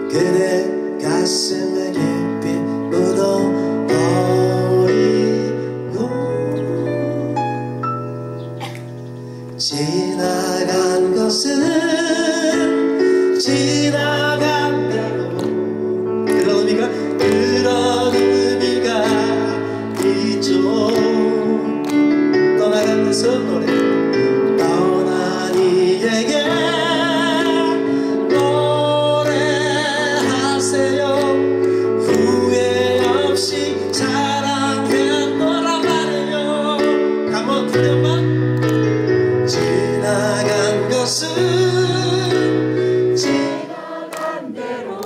그대 가슴에 깊이 묻어버리고 지나간 것은 지나간 대로 그런 의미가 있죠. 떠나간 것은 노래 떠난 이에게 노래하세요. 후회 없이 사랑했노라 말해요. 한번 부르면 지나간 것은 지나간 대로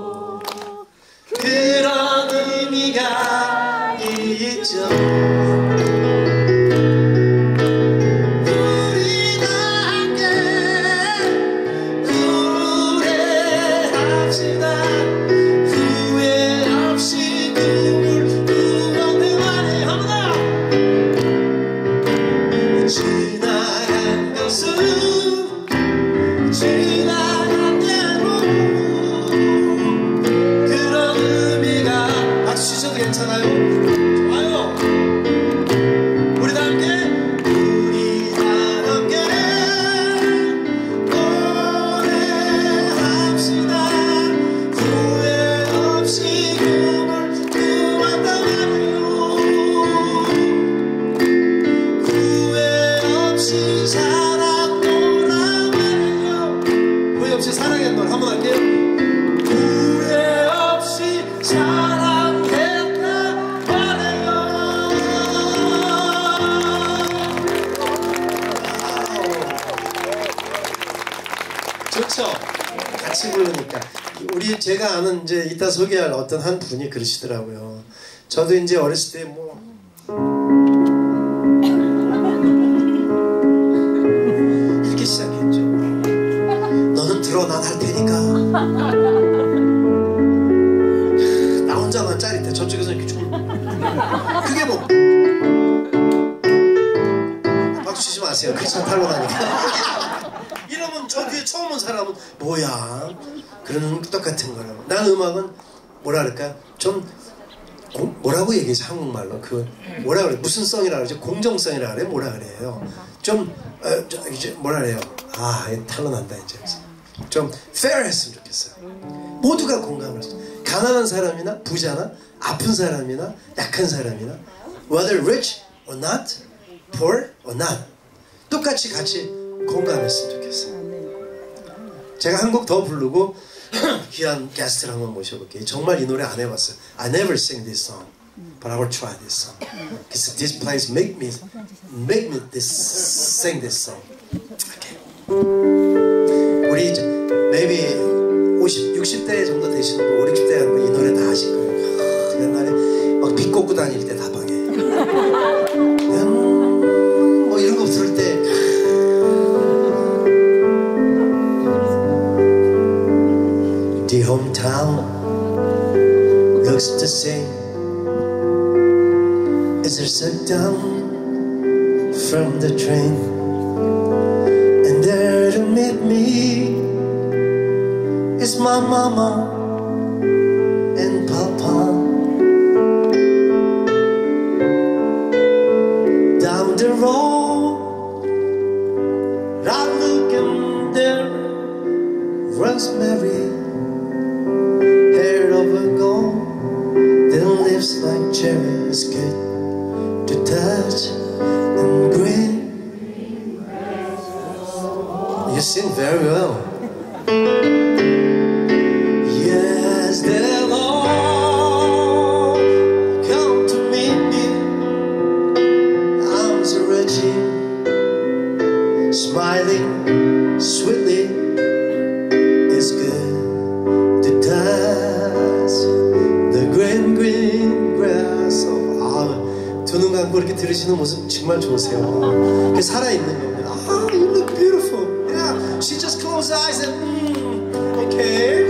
그런 의미가 있죠. 괜찮아요? 좋아요. 우리 다 함께 노래합시다. 후회 없이 꿈을 꾸었단 말이요. 후회 없이 사랑노라 말이요. 후회 없이 사랑했노라 한번 할게요. 후회 없이 좋죠? 같이 부르니까. 우리 제가 아는 이제 이따 소개할 어떤 한 분이 그러시더라고요. 저도 이제 어렸을 때 뭐 이렇게 시작했죠. 너는 들어 난 할 테니까. 나 혼자만 짜릿해. 저쪽에서 이렇게 좀 그게 뭐 박수 치지 마세요. 그 차 타고 나니까. 이러면 저 뒤에 처음 온 사람은 뭐야? 그러는 똑같은 거라고. 난 음악은 뭐라 그럴까? 좀 뭐라고 얘기하지 한국말로? 그 뭐라 그래? 무슨 성이라 그러지? 공정성이라 그래? 뭐라 그래요? 좀 이제 뭐라 그래요? 아, 탈로 난다 이제. 좀 fair했으면 좋겠어요. 모두가 공감을 했어요. 가난한 사람이나 부자나 아픈 사람이나 약한 사람이나 whether rich or not, poor or not 똑같이 같이 공감했으면 좋겠어요. 제가 한 곡 더 부르고 귀한 게스트를 한번 모셔볼게요. 정말 이 노래 안 해봤어요. I never sing this song, but I will try this song. Because this place make me sing this song. Okay. 우리 maybe 50, 60대 정도 되시는 분, 5, 60대 하는 분 이 노래 다 아실 거예요. 옛날에 막 비 꽂고 다닐 때 다방에 뭐 이런 거 들을 때 The hometown looks the same as I sat down from the train, and there to meet me is my mama and papa. Down the road I look and there Rosemary, lips like cherries, good to touch and green. You sing very well. Yes, they'll all come to meet me. Arms are reaching, smiling sweetly. It's good to touch the green grass. 두 눈 감고 이렇게 들으시는 모습 정말 좋으세요. 그게 살아있는 겁니다. Ah, you look beautiful. Yeah, she just closed her eyes and okay.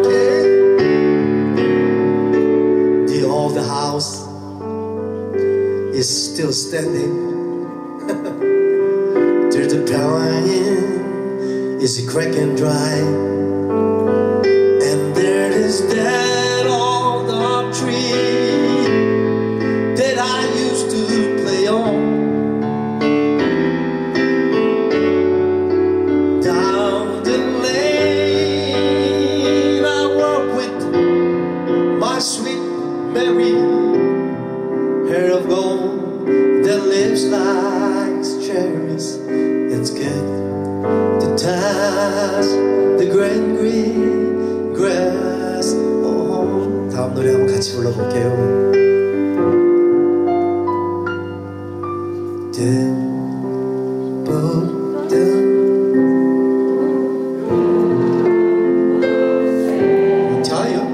The old house is still standing. Till the pine is cracking dry, and there 다음 노래 한번 같이 불러볼게요. 자요.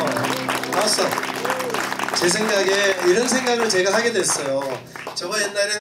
제 생각에 이런 생각을 제가 하게 됐어요. 저가 옛날에